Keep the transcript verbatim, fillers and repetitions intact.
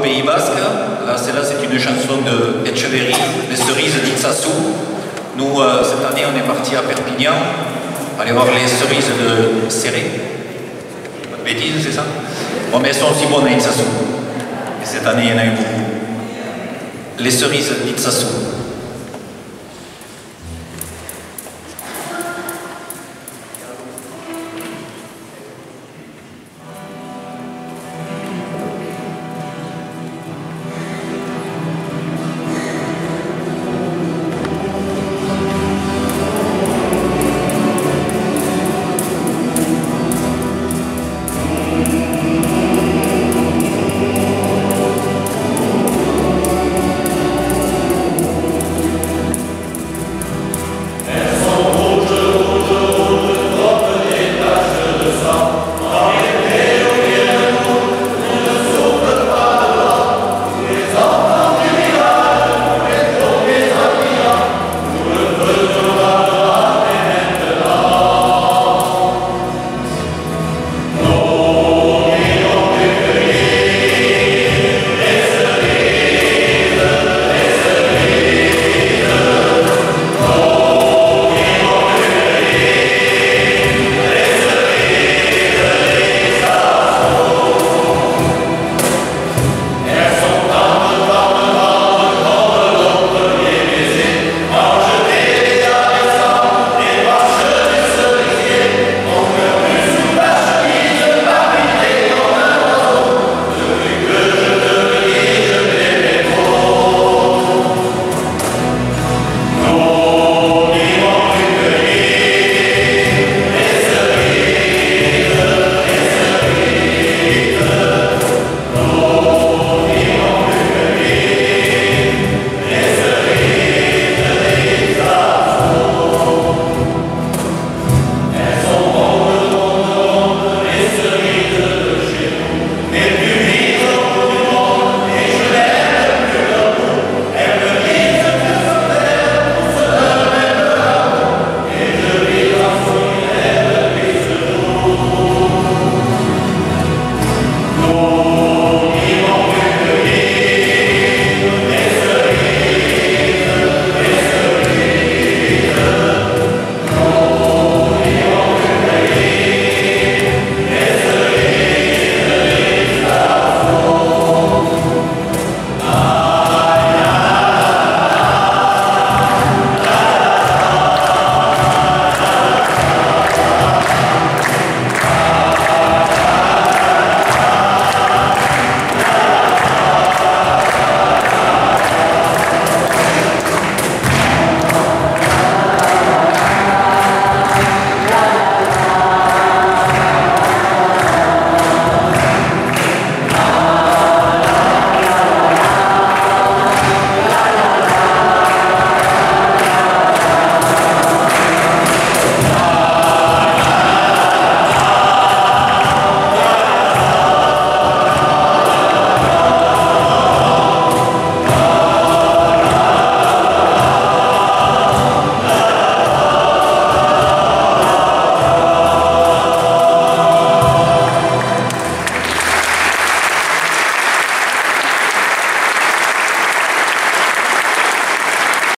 Pays Basque. Là, celle-là, c'est une chanson de Etcheverry, Les cerises d'Itsassou. Nous, euh, cette année, on est parti à Perpignan, aller voir les cerises de Céré. Pas de bêtises, c'est ça? Bon, mais elles sont aussi bonnes à Itsassou. Et cette année, il y en a eu beaucoup. Les cerises d'Itsassou.